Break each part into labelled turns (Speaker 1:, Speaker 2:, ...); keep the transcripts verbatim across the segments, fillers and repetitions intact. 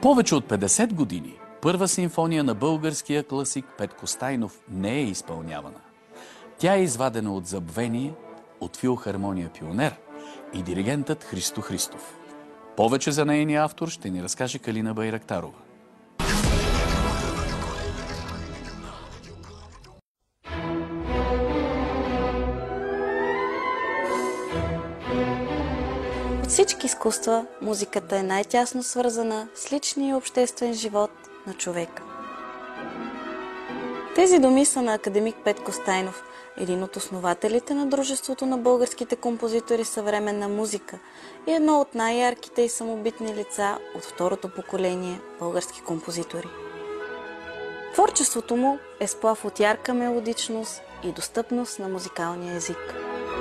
Speaker 1: Повече от петдесет години първа симфония на българския класик Петко Стайнов не е изпълнявана. Тя е извадена от забвение от филхармония Пионер и диригентът Христо Христов. Повече за нейния автор ще ни разкаже Калина Байрактарова.
Speaker 2: От всички изкуства, музиката е най-тясно свързана с личния и обществен живот на човека. Тези думи са на академик Петко Стайнов, един от основателите на Дружеството на българските композитори съвременна музика и едно от най-ярките и самобитни лица от второто поколение български композитори. Творчеството му е сплав от ярка мелодичност и достъпност на музикалния език.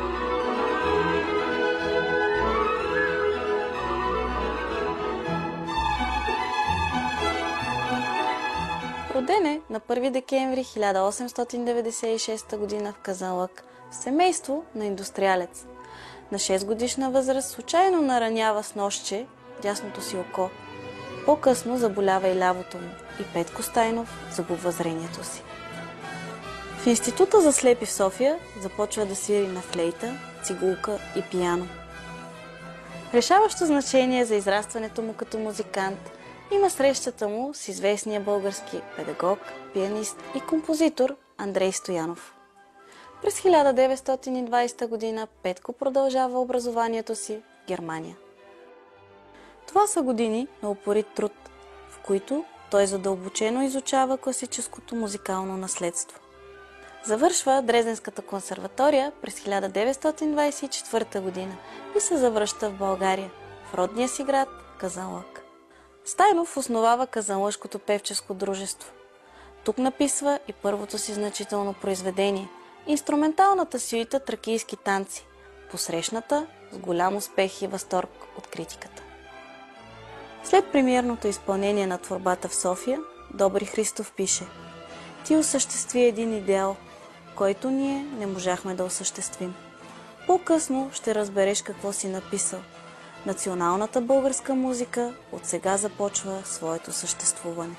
Speaker 2: Роден е на първи декември хиляда осемстотин деветдесет и шеста година в Казанлък, в семейство на индустриалец. На шест годишна възраст случайно наранява с ножче дясното си око. По-късно заболява и лявото му и Петко Стайнов загубва зрението си. В Института за слепи в София започва да свири на флейта, цигулка и пиано. Решаващо значение за израстването му като музикант има срещата му с известния български педагог, пианист и композитор Андрей Стоянов. През хиляда деветстотин и двадесета година Петко продължава образованието си в Германия. Това са години на упорит труд, в които той задълбочено изучава класическото музикално наследство. Завършва Дрезденската консерватория през хиляда деветстотин двадесет и четвърта година и се завръща в България, в родния си град Казанлък. Стайнов основава Казанлъшкото певческо дружество. Тук написва и първото си значително произведение – инструменталната сюита „Тракийски танци“, посрещната с голям успех и възторг от критиката. След премиерното изпълнение на творбата в София, Добри Христов пише: „Ти осъществи един идеал, който ние не можахме да осъществим. По-късно ще разбереш какво си написал. Националната българска музика от сега започва своето съществуване“.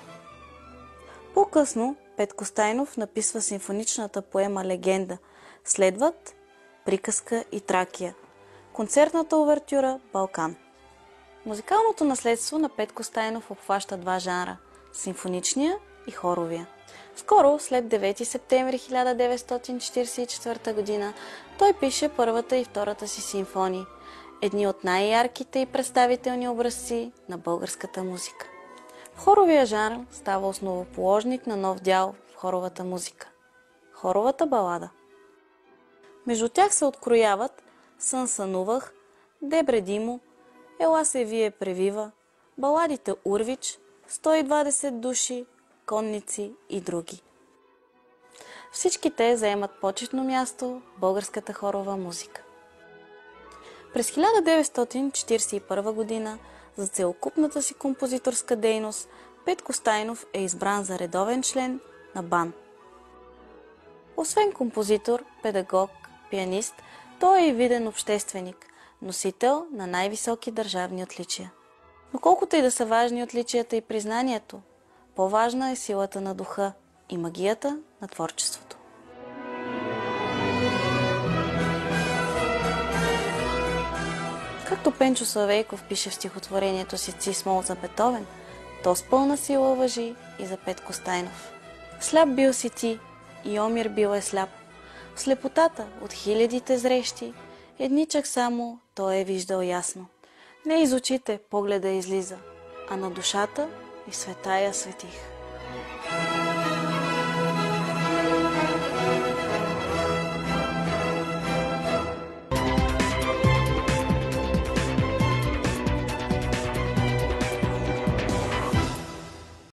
Speaker 2: По-късно Петко Стайнов написва симфоничната поема „Легенда“. Следват „Приказка“ и „Тракия“, концертната увертюра „Балкан“. Музикалното наследство на Петко Стайнов обхваща два жанра – симфоничния и хоровия. Скоро, след девети септември хиляда деветстотин четиридесет и четвърта година, той пише първата и втората си симфонии, едни от най-ярките и представителни образци на българската музика. В хоровия жанр става основоположник на нов дял в хоровата музика – хоровата балада. Между тях се открояват „Сън сънувах“, „Дебре Димо“, „Ела се вие превива“, баладите „Урвич“, „сто и двадесет души“, „Конници“ и други. Всички те заемат почетно място в българската хорова музика. През хиляда деветстотин четиридесет и първа година за целокупната си композиторска дейност Петко Стайнов е избран за редовен член на БАН. Освен композитор, педагог, пианист, той е и виден общественик, носител на най-високи държавни отличия. Но колкото и да са важни отличията и признанието, по-важна е силата на духа и магията на творчеството. Както Пенчо Славейков пише в стихотворението си „Цис мол“ за Бетовен, то с пълна сила важи и за Петко Стайнов. Сляп бил си ти, и Омир бил е сляп. В слепотата от хилядите зрещи, едничък само той е виждал ясно. Не из очите погледа излиза, а на душата и света я светих.